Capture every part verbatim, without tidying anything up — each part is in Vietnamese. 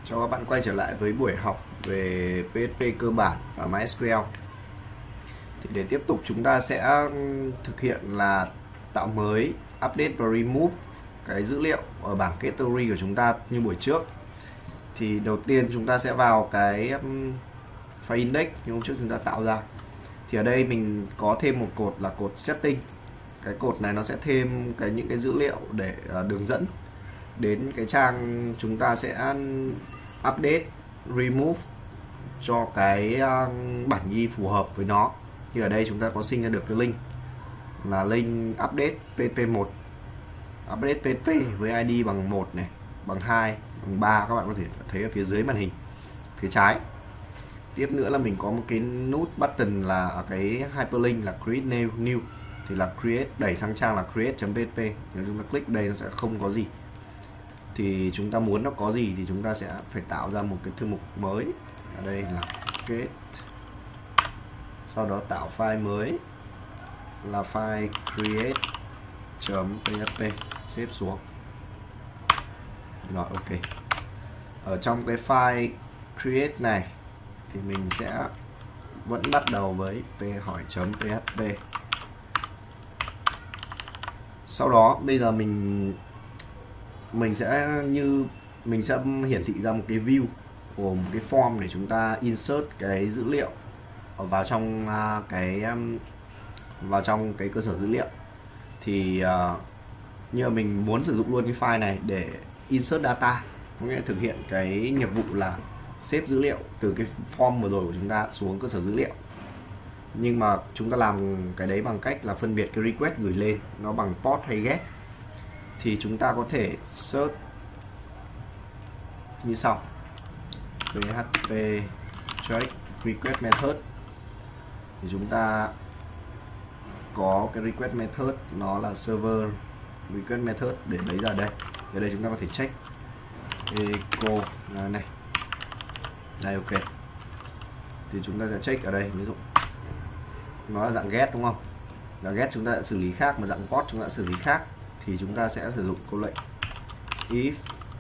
Cho các bạn quay trở lại với buổi học về pê hát pê cơ bản và MySQL. Thì để tiếp tục chúng ta sẽ thực hiện là tạo mới, update và remove cái dữ liệu ở bảng category của chúng ta như buổi trước. Thì đầu tiên chúng ta sẽ vào cái file index như hôm trước chúng ta tạo ra. Thì ở đây mình có thêm một cột là cột setting. Cái cột này nó sẽ thêm cái những cái dữ liệu để đường dẫn đến cái trang chúng ta sẽ update, remove cho cái bản ghi phù hợp với nó. Thì ở đây chúng ta có sinh ra được cái link là link update pê hát pê một, update pê hát pê với i đê bằng một này, bằng hai, bằng ba, các bạn có thể thấy ở phía dưới màn hình phía trái. Tiếp nữa là mình có một cái nút button là ở cái hyperlink là create new, new thì là create, đẩy sang trang là create.php. Nếu chúng ta click đây nó sẽ không có gì. Thì chúng ta muốn nó có gì thì chúng ta sẽ phải tạo ra một cái thư mục mới. Ở đây là get, sau đó tạo file mới là file create.php, xếp xuống. Rồi, ok. Ở trong cái file create này thì mình sẽ vẫn bắt đầu với p hỏi.php. Sau đó bây giờ mình mình sẽ như mình sẽ hiển thị ra một cái view của một cái form để chúng ta insert cái dữ liệu vào trong cái vào trong cái cơ sở dữ liệu. Thì uh, như mình muốn sử dụng luôn cái file này để insert data, có nghĩa là thực hiện cái nhiệm vụ là xếp dữ liệu từ cái form vừa rồi của chúng ta xuống cơ sở dữ liệu. Nhưng mà chúng ta làm cái đấy bằng cách là phân biệt cái request gửi lên nó bằng post hay get. Thì chúng ta có thể search như sau: php check request method. Thì chúng ta có cái request method nó là server request method để lấy ra đây. Ở đây chúng ta có thể check echo này. Đây, ok. Thì chúng ta sẽ check ở đây, ví dụ nó là dạng get đúng không? Dạng get chúng ta sẽ xử lý khác, mà dạng post chúng ta sẽ xử lý khác. Thì chúng ta sẽ sử dụng câu lệnh if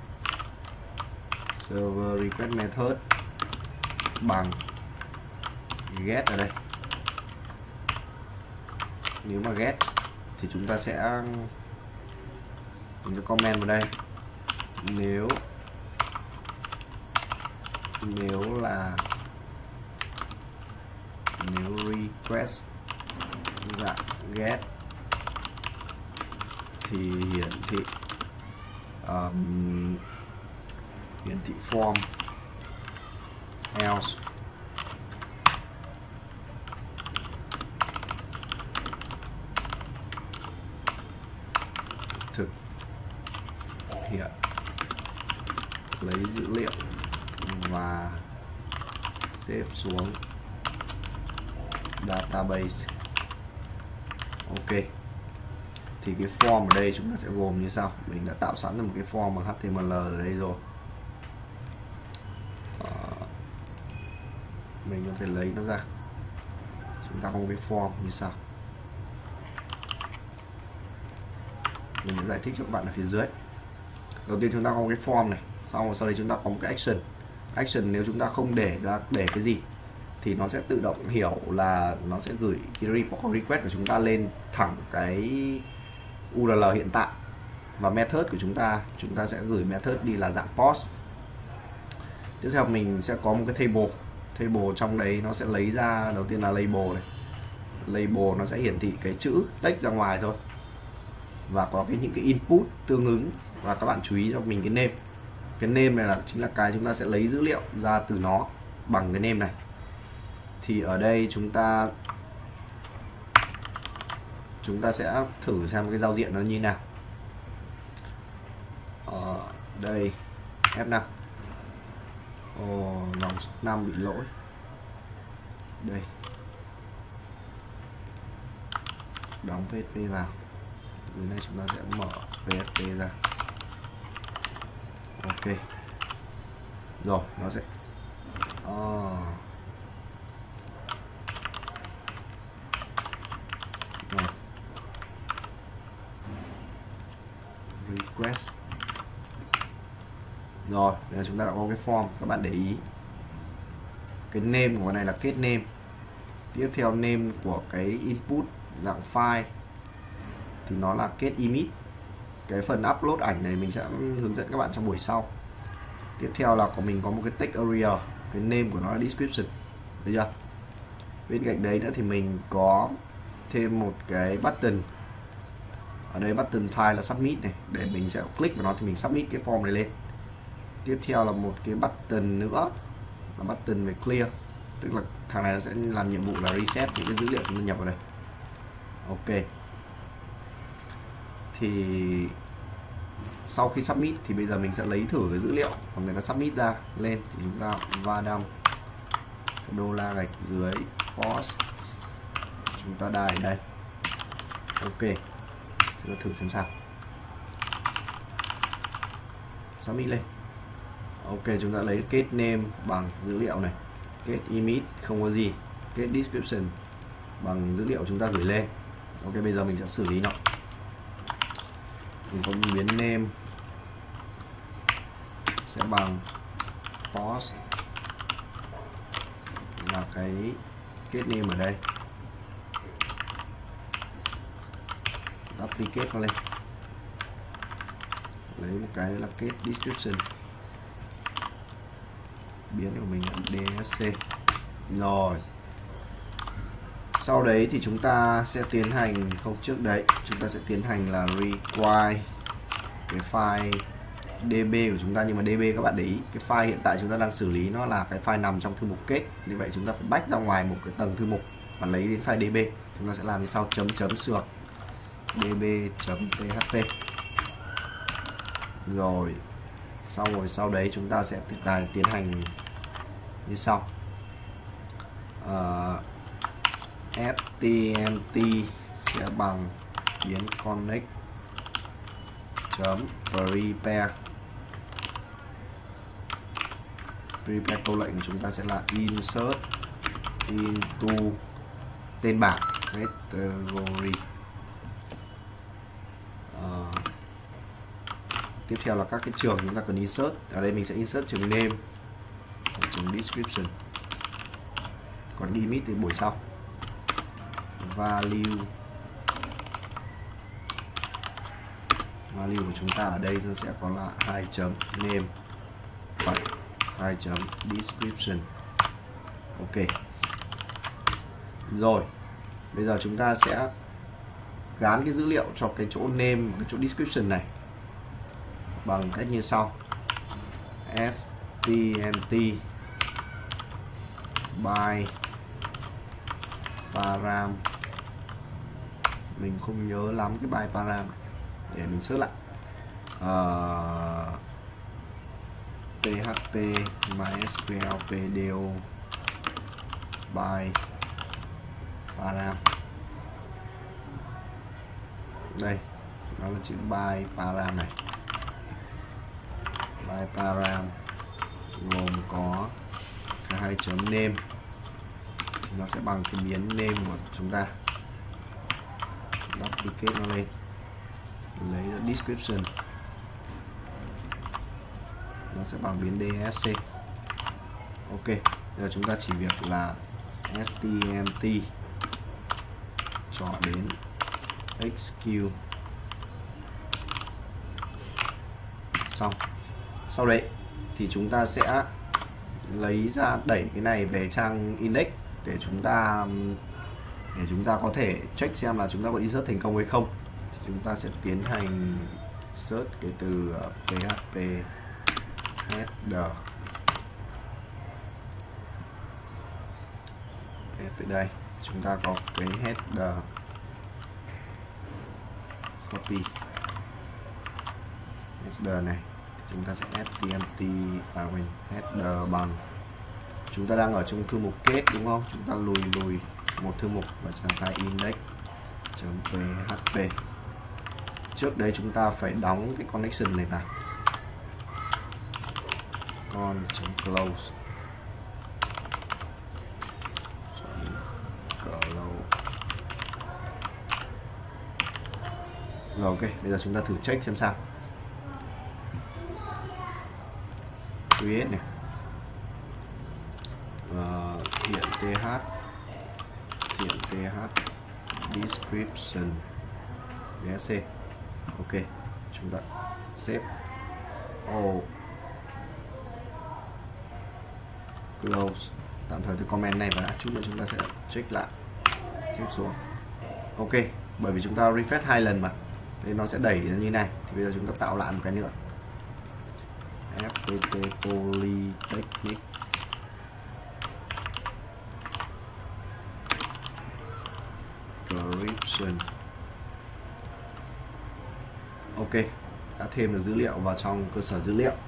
server request method bằng get ở đây. Nếu mà get thì chúng ta sẽ chúng ta comment vào đây. Nếu nếu là nếu request dạng get thì hiển thị um, hiển thị form else thực hiện lấy dữ liệu và xếp xuống database. Ok. Thì cái form ở đây chúng ta sẽ gồm như sau. Mình đã tạo sẵn một cái form bằng hát tê em lờ ở đây rồi. à, Mình có thể lấy nó ra. Chúng ta có một cái form như sau. Mình sẽ giải thích cho các bạn ở phía dưới. Đầu tiên chúng ta có một cái form này, sau sau đấy chúng ta có một cái action. Action nếu chúng ta không để ra để cái gì thì nó sẽ tự động hiểu là nó sẽ gửi cái report request của chúng ta lên thẳng cái u rờ lờ hiện tại. Và method của chúng ta chúng ta sẽ gửi method đi là dạng post. Tiếp theo mình sẽ có một cái table. Table trong đấy nó sẽ lấy ra, đầu tiên là label này. Label nó sẽ hiển thị cái chữ text ra ngoài thôi. Và có cái những cái input tương ứng. Và các bạn chú ý cho mình cái name. Cái name này là chính là cái chúng ta sẽ lấy dữ liệu ra từ nó bằng cái name này. Thì ở đây chúng ta chúng ta sẽ thử xem cái giao diện nó như nào. Ở đây ép năm. Ồ, dòng năm bị lỗi. Đây. Đóng pê hát pê vào. Dưới này chúng ta sẽ mở pê hát pê ra. Ok. Rồi, nó sẽ oh. request Rồi, bây giờ chúng ta đã có cái form. Các bạn để ý cái name của cái này là get name. Tiếp theo name của cái input dạng file thì nó là get image. Cái phần upload ảnh này mình sẽ hướng dẫn các bạn trong buổi sau. Tiếp theo là của mình có một cái text area, cái name của nó là description, được chưa? Bên cạnh đấy nữa thì mình có thêm một cái button. Ở đây button type là submit này, để mình sẽ click vào nó thì mình submit cái form này lên. Tiếp theo là một cái button nữa là button về clear, tức là thằng này nó sẽ làm nhiệm vụ là reset những cái dữ liệu chúng ta nhập vào đây. Ok. Thì sau khi submit thì bây giờ mình sẽ lấy thử cái dữ liệu và người ta submit ra lên thì chúng ta va đâm đô la gạch dưới post, chúng ta đài đây. Ok, chúng ta thử xem sao. Submit lên. Ok, chúng ta lấy get name bằng dữ liệu này, get image không có gì, get description bằng dữ liệu chúng ta gửi lên. Ok, bây giờ mình sẽ xử lý nó. Mình có biến name sẽ bằng post là cái get name ở đây, duplicate nó lên, lấy một cái là get description, biến của mình là đê ét xê. Rồi sau đấy thì chúng ta sẽ tiến hành, không trước đấy chúng ta sẽ tiến hành là require cái file đê bê của chúng ta. Nhưng mà đê bê các bạn để ý, cái file hiện tại chúng ta đang xử lý nó là cái file nằm trong thư mục kết, như vậy chúng ta phải bách ra ngoài một cái tầng thư mục và lấy đến file đê bê. Chúng ta sẽ làm như sau: chấm chấm sược db.php. Rồi xong rồi sau đấy chúng ta sẽ tiến hành như sau. uh, stmt sẽ bằng biến connect chấm prepare. Prepare câu lệnh của chúng ta sẽ là insert into tên bảng category. uh, tiếp theo là các cái trường chúng ta cần insert. Ở đây mình sẽ insert trường name, trường description, còn limit thì buổi sau. Value value của chúng ta ở đây nó sẽ có là hai chấm name và hai chấm description. Ok. Rồi bây giờ chúng ta sẽ gán cái dữ liệu cho cái chỗ name và cái chỗ description này bằng cách như sau: stmt by param. Mình không nhớ lắm cái by param, để mình search lại. uh, php mysql pdo by param. Đây nó là chữ by param này. By param gồm có cái hai chấm name, nó sẽ bằng cái biến name của chúng ta, duplicate nó lên, lấy description nó sẽ bằng biến đê ét xê. Ok, giờ chúng ta chỉ việc là stmt chọn đến execute. Xong. Sau đấy thì chúng ta sẽ lấy ra, đẩy cái này về trang index để chúng ta để chúng ta có thể check xem là chúng ta có insert thành công hay không. Thì chúng ta sẽ tiến hành search cái từ php header. Từ đây chúng ta có cái header, copy header này, chúng ta sẽ stmt à mình header bằng, chúng ta đang ở trong thư mục kết đúng không, chúng ta lùi lùi một thư mục và trạng thái index.php. Trước đấy chúng ta phải đóng cái connection này vào, con.close. Rồi ok, bây giờ chúng ta thử check xem sao. create này, uh, hiện th hiện th description dsc. Ok, chúng ta xếp oh, close, tạm thời cái comment này và chút nữa chúng ta sẽ check lại, xếp xuống. Ok, bởi vì chúng ta refresh hai lần mà nên nó sẽ đẩy ra như này, thì bây giờ chúng ta tạo lại một cái nữa, ép pê tê Polytechnic description. Ok, đã thêm được dữ liệu vào trong cơ sở dữ liệu.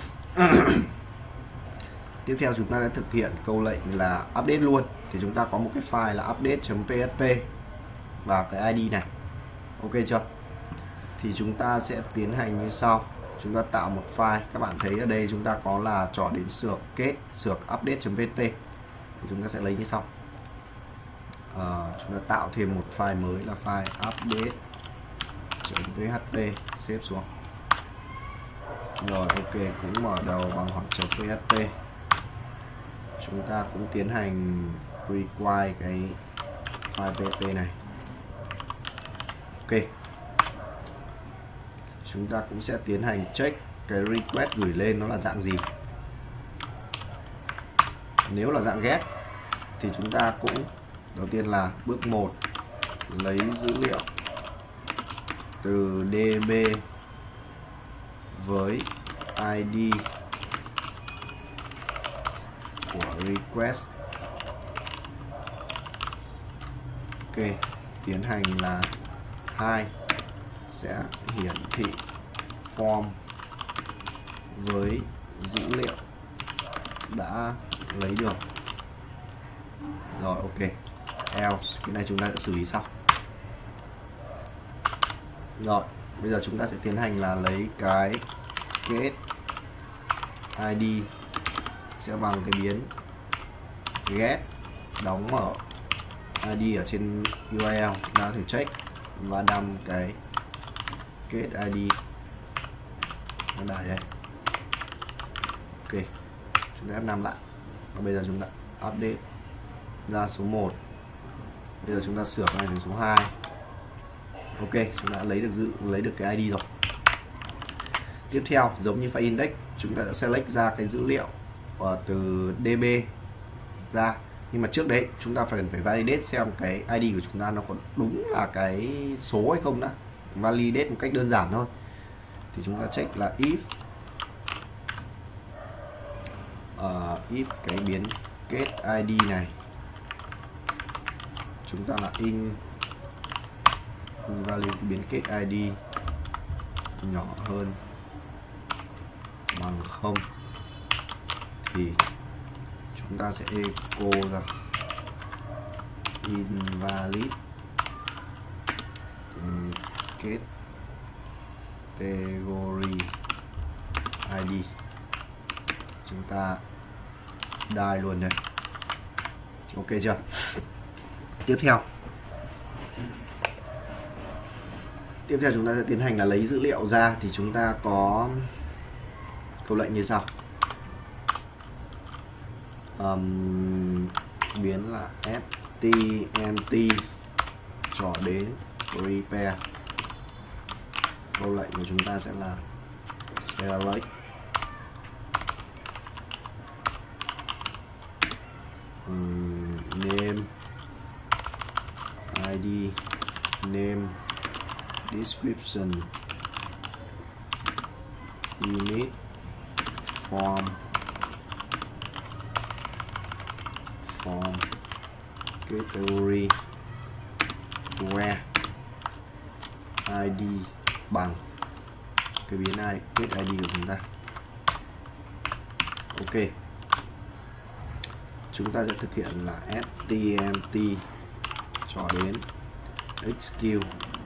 Tiếp theo chúng ta sẽ thực hiện câu lệnh là update luôn. Thì chúng ta có một cái file là update.php và cái i đê này. Ok chưa? Thì chúng ta sẽ tiến hành như sau. Chúng ta tạo một file. Các bạn thấy ở đây chúng ta có là trỏ đến xược kết xược update.php. Thì chúng ta sẽ lấy như sau. À, chúng ta tạo thêm một file mới là file update.php, xếp xuống. Rồi ok, cũng mở đầu bằng hoặc chấm php. Chúng ta cũng tiến hành require cái file pp này. Ok, chúng ta cũng sẽ tiến hành check cái request gửi lên nó là dạng gì. Nếu là dạng get thì chúng ta cũng đầu tiên là bước một, lấy dữ liệu từ db với i đê của request. Ok, tiến hành là hai, sẽ hiển thị form với dữ liệu đã lấy được. Rồi ok, else, cái này chúng ta sẽ xử lý sau. Rồi, bây giờ chúng ta sẽ tiến hành là lấy cái get i đê sẽ bằng cái biến get đóng mở i đê ở trên u rờ lờ, ta có thể check và đâm cái get i đê nó đại đây. Ok, chúng ta ép năm lại và bây giờ chúng ta update ra số một. Bây giờ chúng ta sửa này thành số hai. Ok, chúng ta đã lấy được dự lấy được cái i đê rồi. Tiếp theo, giống như file index, chúng ta đã select ra cái dữ liệu uh, từ db ra. Nhưng mà trước đấy chúng ta phải phải validate xem cái i đê của chúng ta nó có đúng là cái số hay không đã. Validate một cách đơn giản thôi. Thì chúng ta check là if uh, if cái biến get i đê này chúng ta là in value biến get i đê nhỏ hơn bằng không thì chúng ta sẽ echo ra invalid get category i đê. Chúng ta die luôn đây. Ok chưa? Tiếp theo Tiếp theo chúng ta sẽ tiến hành là lấy dữ liệu ra. Thì chúng ta có câu lệnh như sau. Um, biến là ftmt trỏ đến prepare. Câu lệnh của chúng ta sẽ là select um, name id name description unit form form category where i đê bằng cái biến này get i đê của chúng ta. Ok, chúng ta sẽ thực hiện là ftmt cho đến execute.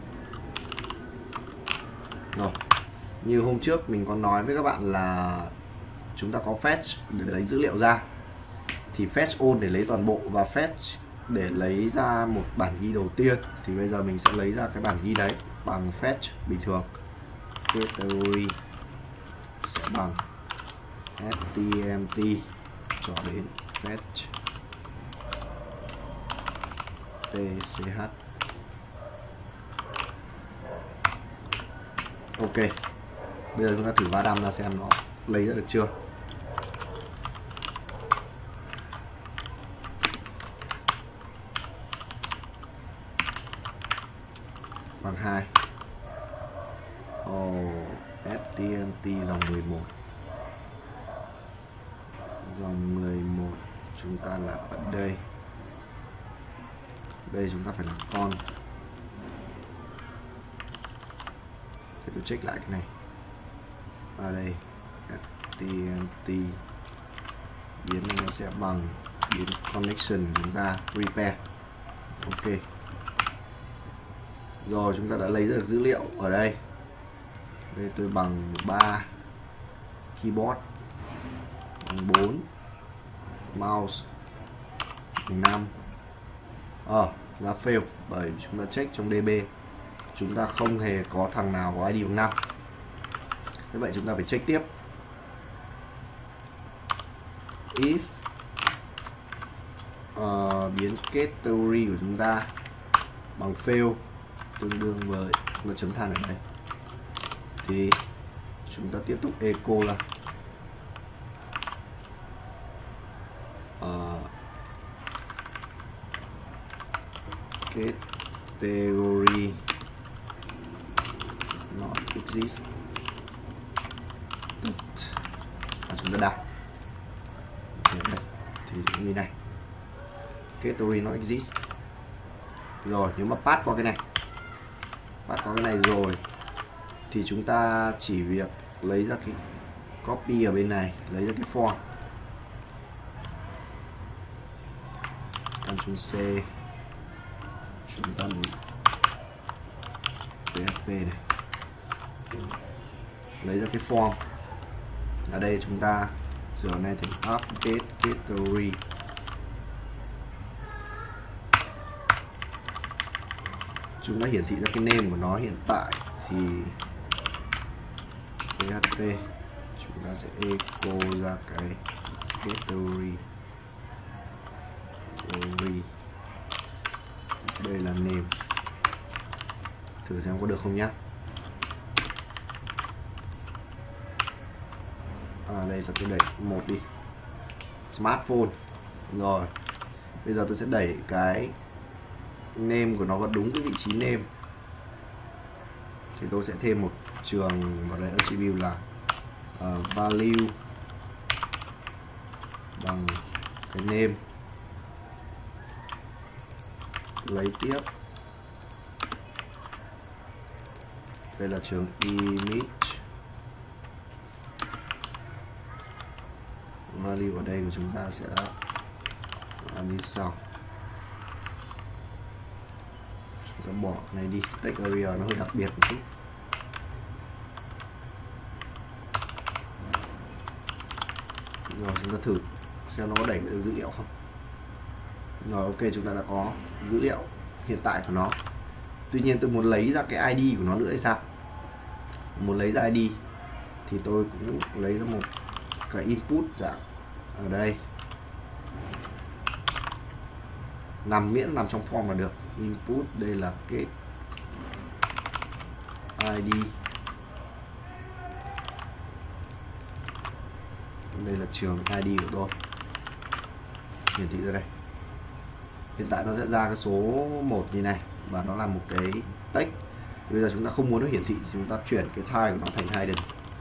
Rồi, như hôm trước mình có nói với các bạn là chúng ta có fetch để lấy dữ liệu ra, thì fetch all để lấy toàn bộ và fetch để lấy ra một bản ghi đầu tiên. Thì bây giờ mình sẽ lấy ra cái bản ghi đấy bằng fetch bình thường, category sẽ bằng stmt cho đến fetch tch. Ok, bây giờ chúng ta thử va đâm ra xem nó lấy ra được chưa. Bằng hai. Oh, stmt dòng mười một. Dòng mười một chúng ta là ở đây. Đây chúng ta phải làm con. Để tôi check lại cái này. Ở đây stmt biến nó sẽ bằng biến connection chúng ta repair. Ok. Rồi chúng ta đã lấy được dữ liệu ở đây. Đây tôi bằng ba, keyboard bằng bốn, mouse bằng năm. Ờ, ra fail bởi chúng ta check trong db chúng ta không hề có thằng nào có i đê bằng năm. Thế vậy chúng ta phải check tiếp. If uh, biến kết theory của chúng ta bằng fail tương đương với chúng ta chấm than ở đây thì chúng ta tiếp tục echo là uh, category not exist. À, chúng ta đặt thì như này, category not exist. Rồi nếu mà pass qua cái này, pass qua cái này rồi thì chúng ta chỉ việc lấy ra cái copy ở bên này, lấy ra cái form, Ctrl C, chúng ta pê hát pê này, lấy ra cái form. Ở đây chúng ta sửa này thành update category. Chúng ta hiển thị ra cái name của nó hiện tại thì pê hát pê chúng ta sẽ echo ra cái category. Category. Đây là name. Thử xem có được không nhá. À, đây là tôi đẩy một đi, smartphone. Rồi bây giờ tôi sẽ đẩy cái name của nó vào đúng cái vị trí name thì tôi sẽ thêm một trường vào đây, attribute là uh, value bằng cái name, lấy tiếp đây là trường image, value ở đây của chúng ta sẽ làm như sau. Chúng ta bỏ này đi, text area nó hơi đặc biệt một chút. Rồi chúng ta thử xem nó có đẩy được dữ liệu không. Rồi ok, chúng ta đã có dữ liệu hiện tại của nó. Tuy nhiên tôi muốn lấy ra cái i đê của nó nữa hay sao? Muốn lấy ra i đê thì tôi cũng lấy ra một cái input dạng ở đây, nằm miễn nằm trong form là được. Input đây là cái i đê, đây là trường i đê của tôi, hiển thị ra đây. Hiện tại nó sẽ ra cái số một như này và nó là một cái text. Bây giờ chúng ta không muốn nó hiển thị thì chúng ta chuyển cái type của nó thành hidden.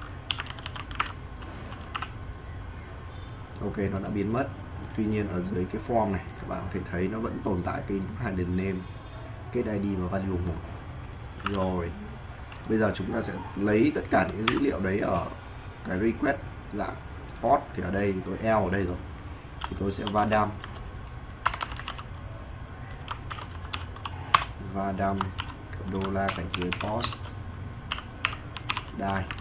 Ok, nó đã biến mất. Tuy nhiên ở dưới cái form này các bạn có thể thấy nó vẫn tồn tại cái hidden name, kết i đê và value một. Rồi bây giờ chúng ta sẽ lấy tất cả những dữ liệu đấy ở cái request dạng post. Thì ở đây tôi L ở đây rồi thì tôi sẽ va đâm va đâm đô la cạnh dưới post die.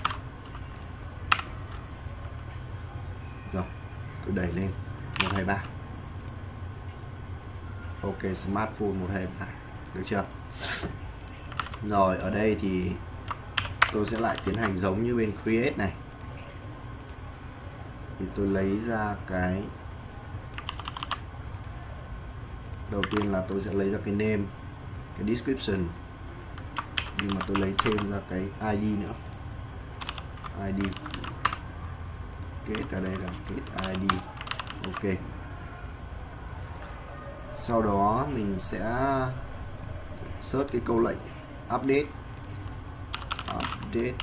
Rồi tôi đẩy lên một hai ba. Ok, smartphone một hai ba, được chưa? Rồi ở đây thì tôi sẽ lại tiến hành giống như bên create này. thì tôi lấy ra cái đầu tiên là tôi sẽ lấy ra cái name, cái description, nhưng mà tôi lấy thêm ra cái i đê nữa, i đê kết ở đây là kết i đê. Ok, sau đó mình sẽ search cái câu lệnh update update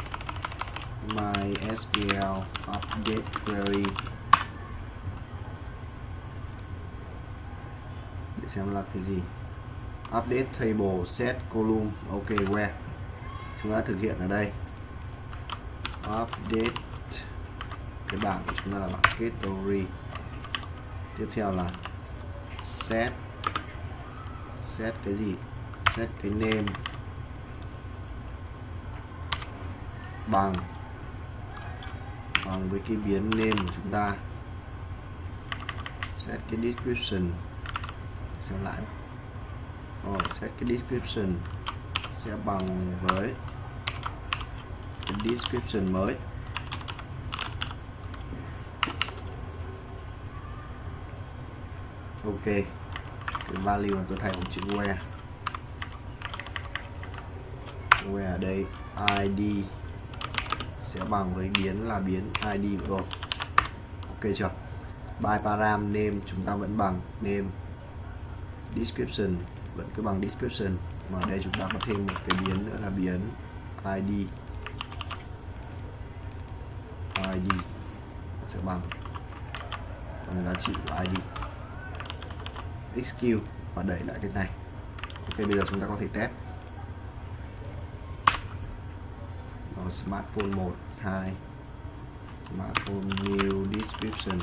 MySQL update query để xem là cái gì. Update table set column. Ok, where chúng ta thực hiện ở đây. Update cái bảng của chúng ta là bảng category. Tiếp theo là set set cái gì? Set cái name bằng bằng với cái biến name của chúng ta. Set cái description, xem lại. Oh, set cái description sẽ bằng với cái description mới. Ok, cái value mà tôi thay bằng chữ where. Where ở đây i đê sẽ bằng với biến là biến i đê rồi. Ok chưa? By param name chúng ta vẫn bằng name, description vẫn cứ bằng description, mà ở đây chúng ta có thêm một cái biến nữa là biến i đê. i đê sẽ bằng bằng giá trị của i đê. Execute và đẩy lại cái này. Ok, bây giờ chúng ta có thể test. Đó, smartphone một, hai, smartphone new description.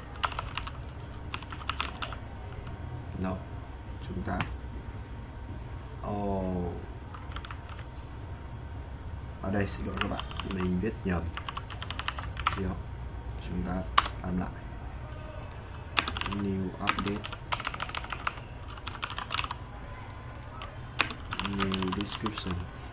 No, chúng ta oh. Ở đây xin lỗi các bạn, mình viết nhầm. Điều chúng ta làm lại new update new description,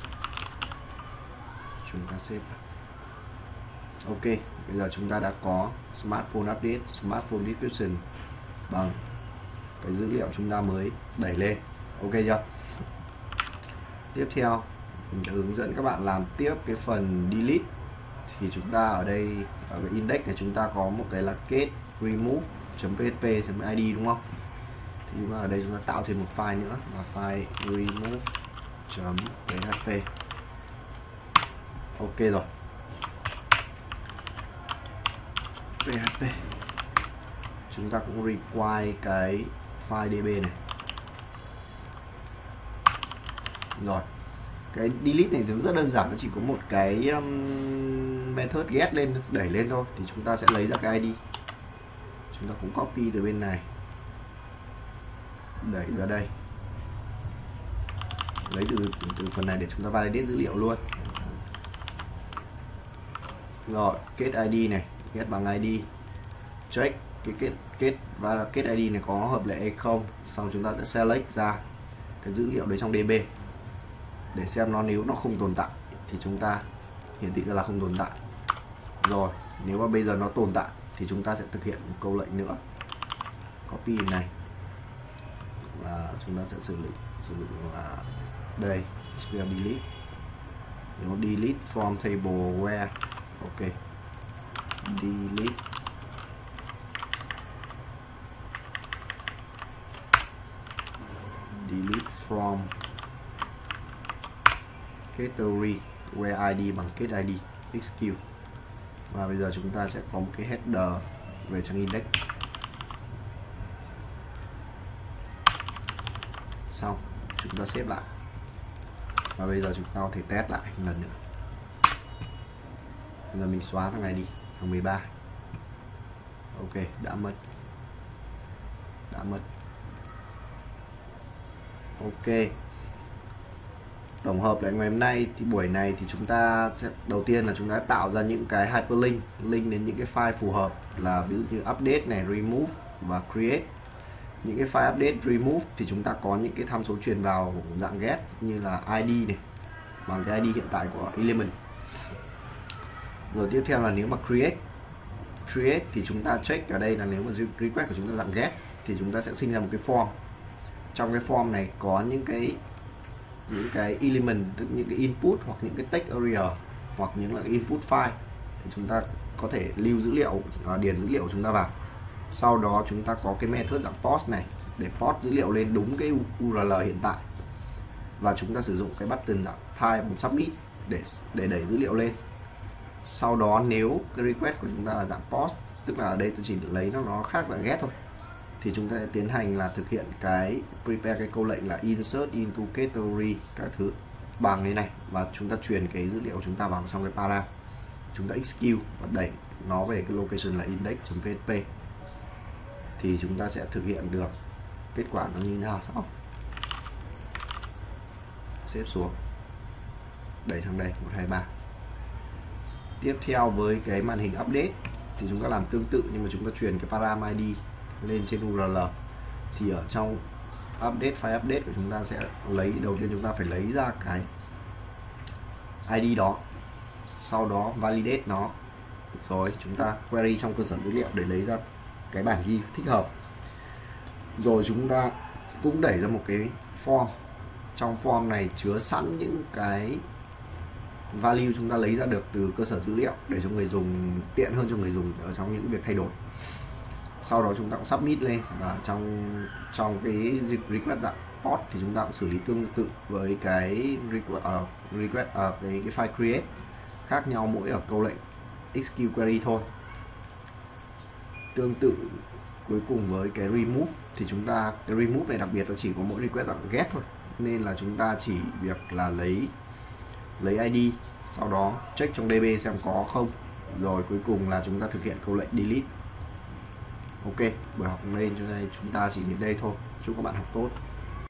chúng ta xếp. Ok, bây giờ chúng ta đã có smartphone update, smartphone description bằng cái dữ liệu chúng ta mới đẩy lên. Ok chưa? Tiếp theo mình sẽ hướng dẫn các bạn làm tiếp cái phần delete. Thì chúng ta ở đây ở cái index này chúng ta có một cái là kết remove.php.id đúng không? Thì chúng ta ở đây chúng ta tạo thêm một file nữa là file remove.php. Ok rồi. php chúng ta cũng require cái file db này. Rồi, cái delete này thì rất đơn giản, nó chỉ có một cái um, method get lên, đẩy lên thôi. Thì chúng ta sẽ lấy ra cái i đê, chúng ta cũng copy từ bên này đẩy ra đây, lấy từ, từ phần này để chúng ta validate dữ liệu luôn. Rồi, kết i đê này, get bằng i đê, check cái kết kết và kết i đê này có hợp lệ hay không, xong chúng ta sẽ select ra cái dữ liệu đấy trong đê bê để xem nó, nếu nó không tồn tại thì chúng ta hiển thị ra là không tồn tại. Rồi, nếu mà bây giờ nó tồn tại thì chúng ta sẽ thực hiện một câu lệnh nữa, copy này và chúng ta sẽ sử dụng sử dụng là đây ét quy eo delete. Nếu delete from table where, ok, delete delete from category where id bằng kết id, execute. Và bây giờ chúng ta sẽ có một cái header về trang index. Xong, chúng ta xếp lại. Và bây giờ chúng ta có thể test lại một lần nữa. Bây giờ mình xóa thằng này đi, thằng mười ba. Ok, đã mất. Đã mất. Ok. Tổng hợp lại ngày hôm nay thì buổi này thì chúng ta sẽ đầu tiên là chúng ta tạo ra những cái hyperlink, link đến những cái file phù hợp, là ví dụ như update này, remove và create. Những cái file update, remove thì chúng ta có những cái tham số truyền vào dạng get như là i đê này, bằng cái i đê hiện tại của element. Rồi tiếp theo là nếu mà create create thì chúng ta check ở đây là nếu mà request của chúng ta dạng get thì chúng ta sẽ sinh ra một cái form. Trong cái form này có những cái những cái element, tức những cái input hoặc những cái text area hoặc những là cái input file thì chúng ta có thể lưu dữ liệu, điền dữ liệu của chúng ta vào. Sau đó chúng ta có cái method dạng post này để post dữ liệu lên đúng cái u rờ lờ hiện tại, và chúng ta sử dụng cái button dạng type submit để để đẩy dữ liệu lên. Sau đó nếu cái request của chúng ta là dạng post, tức là ở đây tôi chỉ lấy nó nó khác dạng get thôi, thì chúng ta sẽ tiến hành là thực hiện cái prepare cái câu lệnh là insert into category các thứ bằng cái này, và chúng ta truyền cái dữ liệu của chúng ta vào trong cái para, chúng ta execute và đẩy nó về cái location là index.php, thì chúng ta sẽ thực hiện được kết quả nó như thế nào sau. Xếp xuống, đẩy sang đây một hai ba. Tiếp theo với cái màn hình update thì chúng ta làm tương tự, nhưng mà chúng ta truyền cái param i đê lên trên u rờ lờ. Thì ở trong update file update của chúng ta sẽ lấy, đầu tiên chúng ta phải lấy ra cái i đê đó, sau đó validate nó, rồi chúng ta query trong cơ sở dữ liệu để lấy ra cái bản ghi thích hợp. Rồi chúng ta cũng đẩy ra một cái form. Trong form này chứa sẵn những cái value chúng ta lấy ra được từ cơ sở dữ liệu để cho người dùng tiện hơn cho người dùng ở trong những việc thay đổi. Sau đó chúng ta cũng submit lên, và trong trong cái request dạng post thì chúng ta cũng xử lý tương tự với cái request, uh, request uh, cái, cái file create, khác nhau mỗi ở câu lệnh execute query thôi. Tương tự cuối cùng với cái remove thì chúng ta, cái remove này đặc biệt nó chỉ có mỗi request dạng get thôi, nên là chúng ta chỉ việc là lấy lấy i đê, sau đó check trong đê bê xem có không, rồi cuối cùng là chúng ta thực hiện câu lệnh delete. Ok, buổi học hôm nay chúng ta chỉ đến đây thôi. Chúc các bạn học tốt.